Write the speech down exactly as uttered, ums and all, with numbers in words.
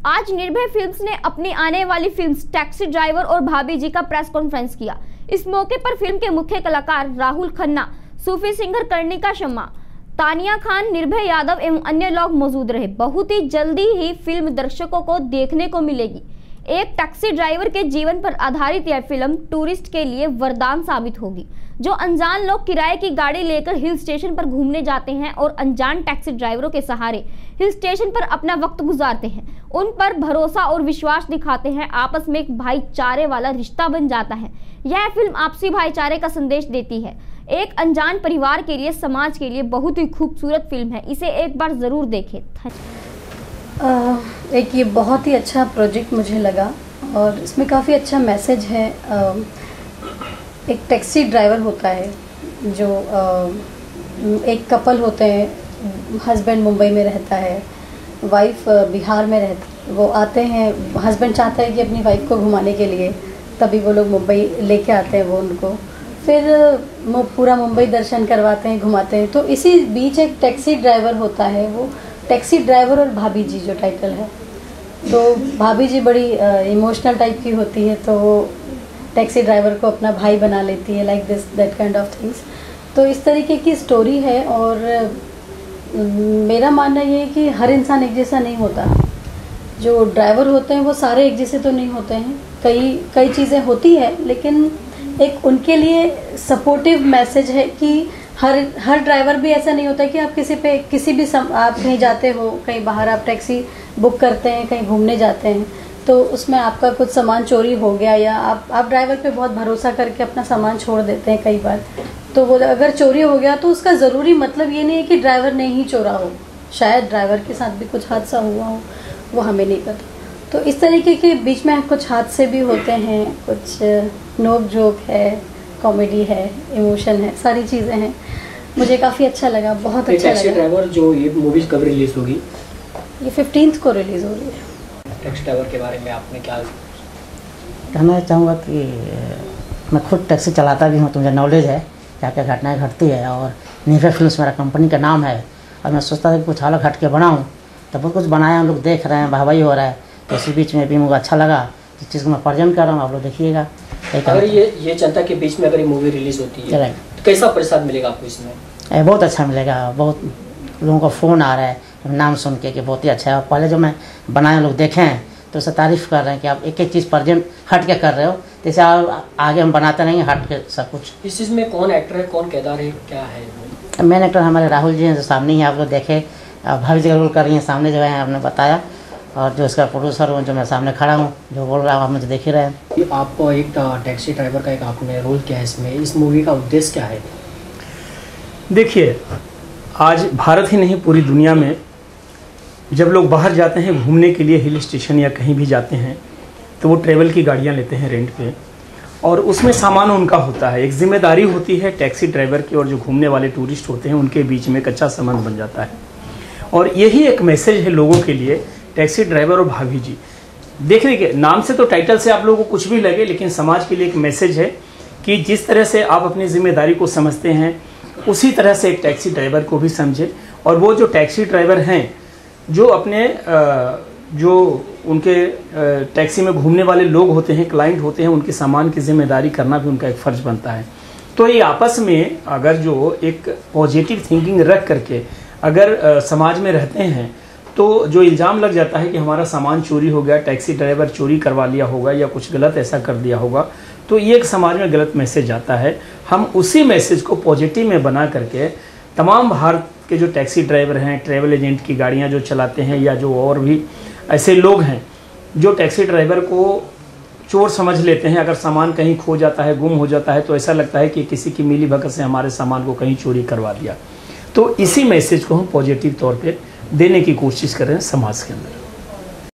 आज निर्भय फिल्म्स ने अपनी आने वाली फिल्म टैक्सी ड्राइवर और भाभी जी का प्रेस कॉन्फ्रेंस किया। इस मौके पर फिल्म के मुख्य कलाकार राहुल खन्ना, सूफी सिंगर कर्णिका शर्मा, तानिया खान, निर्भय यादव एवं अन्य लोग मौजूद रहे। बहुत ही जल्दी ही फिल्म दर्शकों को देखने को मिलेगी। एक टैक्सी ड्राइवर के जीवन पर आधारित यह फिल्म टूरिस्ट के लिए वरदान साबित होगी। जो अनजान लोग किराए की गाड़ी लेकर हिल स्टेशन पर घूमने जाते हैं और अनजान टैक्सी ड्राइवरों के सहारे हिल स्टेशन पर अपना वक्त गुजारते हैं, उन पर भरोसा और विश्वास दिखाते हैं, आपस में एक भाईचारे वाला रिश्ता बन जाता है। यह फिल्म आपसी भाईचारे का संदेश देती है। एक अनजान परिवार के लिए, समाज के लिए बहुत ही खूबसूरत फिल्म है। इसे एक बार जरूर देखें। आ, एक ये बहुत ही अच्छा प्रोजेक्ट मुझे लगा और इसमें काफ़ी अच्छा मैसेज है। आ, एक टैक्सी ड्राइवर होता है जो आ, एक कपल होते हैं, हस्बैंड मुंबई में रहता है, वाइफ बिहार में रहती है। वो आते हैं, हस्बैंड चाहता है कि अपनी वाइफ को घुमाने के लिए, तभी वो लोग मुंबई लेके आते हैं वो उनको, फिर वो पूरा मुंबई दर्शन करवाते हैं, घुमाते हैं। तो इसी बीच एक टैक्सी ड्राइवर होता है, वो टैक्सी ड्राइवर और भाभी जी जो टाइटल है, तो भाभी जी बड़ी इमोशनल टाइप की होती है, तो वो टैक्सी ड्राइवर को अपना भाई बना लेती है, like this that kind of things. तो इस तरीके की स्टोरी है और मेरा मानना ये है कि हर इंसान एक जैसा नहीं होता। जो ड्राइवर होते हैं वो सारे एक जैसे तो नहीं होते हैं, कई कई चीज़ें होती है, लेकिन एक उनके लिए सपोर्टिव मैसेज है कि हर हर ड्राइवर भी ऐसा नहीं होता कि आप किसी पे किसी भी सम, आप कहीं जाते हो, कहीं बाहर आप टैक्सी बुक करते हैं, कहीं घूमने जाते हैं, तो उसमें आपका कुछ सामान चोरी हो गया या आप आप ड्राइवर पे बहुत भरोसा करके अपना सामान छोड़ देते हैं कई बार, तो वो अगर चोरी हो गया तो उसका ज़रूरी मतलब ये नहीं है कि ड्राइवर ने ही चोरा हो, शायद ड्राइवर के साथ भी कुछ हादसा हुआ हो, वो हमें नहीं पता। तो इस तरीके के बीच में कुछ हादसे भी होते हैं, कुछ नोक झोंक है, कॉमेडी है, इमोशन है, सारी चीज़ें हैं। मुझे काफ़ी अच्छा लगा, बहुत अच्छा लगा। टैक्सी ड्राइवर जो ये मूवी कब रिलीज होगी? ये फिफ्टींथ को रिलीज़ हो रही है। टैक्सी ड्राइवर के बारे में आपने क्या कहना चाहूँगा कि मैं खुद टैक्सी चलाता भी हूँ, तो मुझे नॉलेज है क्या क्या घटनाएं घटती है। और निर्भय फिल्म्स मेरा कंपनी का नाम है और मैं सोचता था कि कुछ अलग हट के बनाऊँ, तो बहुत कुछ बनाया, हम लोग देख रहे हैं, वाहवाही हो रहा है। तो इसी बीच में भी मुझे अच्छा लगा, इस चीज़ को मैं प्रेजेंट कर रहा हूँ, आप लोग देखिएगा। अगर ये ये जनता के बीच में अगर ये मूवी रिलीज होती है तो कैसा प्रतिसाद मिलेगा आपको इसमें? ए, बहुत अच्छा मिलेगा। बहुत लोगों का फ़ोन आ रहा है नाम सुन के कि बहुत ही अच्छा है। और पहले जो मैं बनाए लोग देखे हैं तो उससे तारीफ़ कर रहे हैं कि आप एक एक चीज़ प्रेजेंट हट के कर रहे हो, जैसे आप आगे हम बनाते रहेंगे हट के सब कुछ। इस चीज़ में कौन एक्टर है, कौन किरदार है, क्या है? मेन एक्टर हमारे राहुल जी हैं जो सामने ही आप लोग देखे, भाभी जी का रोल कर रही हैं सामने जो है आपने बताया, और जो इसका प्रोड्यूसर हूँ जो मैं सामने खड़ा हूँ जो बोल रहा हूँ, आप मुझे देख ही रहे हैं। आपको एक टैक्सी ड्राइवर का एक आपने रोल किया है इसमें, इस मूवी का उद्देश्य क्या है? देखिए, आज भारत ही नहीं पूरी दुनिया में जब लोग बाहर जाते हैं घूमने के लिए, हिल स्टेशन या कहीं भी जाते हैं, तो वो ट्रैवल की गाड़ियाँ लेते हैं रेंट पे, और उसमें सामान उनका होता है। एक जिम्मेदारी होती है टैक्सी ड्राइवर की और जो घूमने वाले टूरिस्ट होते हैं उनके बीच में कच्चा संबंध बन जाता है। और यही एक मैसेज है लोगों के लिए, टैक्सी ड्राइवर और भाभी जी। देख लीजिए, नाम से तो टाइटल से आप लोगों को कुछ भी लगे, लेकिन समाज के लिए एक मैसेज है कि जिस तरह से आप अपनी जिम्मेदारी को समझते हैं उसी तरह से एक टैक्सी ड्राइवर को भी समझे। और वो जो टैक्सी ड्राइवर हैं जो अपने जो उनके टैक्सी में घूमने वाले लोग होते हैं, क्लाइंट होते हैं, उनके सामान की जिम्मेदारी करना भी उनका एक फ़र्ज़ बनता है। तो ये आपस में अगर जो एक पॉजिटिव थिंकिंग रख करके अगर समाज में रहते हैं, तो जो इल्ज़ाम लग जाता है कि हमारा सामान चोरी हो गया, टैक्सी ड्राइवर चोरी करवा लिया होगा या कुछ गलत ऐसा कर दिया होगा, तो ये एक समाज में गलत मैसेज आता है। हम उसी मैसेज को पॉजिटिव में बना करके तमाम भारत के जो टैक्सी ड्राइवर हैं, ट्रैवल एजेंट की गाड़ियां जो चलाते हैं, या जो और भी ऐसे लोग हैं जो टैक्सी ड्राइवर को चोर समझ लेते हैं, अगर सामान कहीं खो जाता है, गुम हो जाता है, तो ऐसा लगता है कि किसी की मिली भगत से हमारे सामान को कहीं चोरी करवा दिया। तो इसी मैसेज को हम पॉजिटिव तौर पे देने की कोशिश कर रहे हैं समाज के अंदर।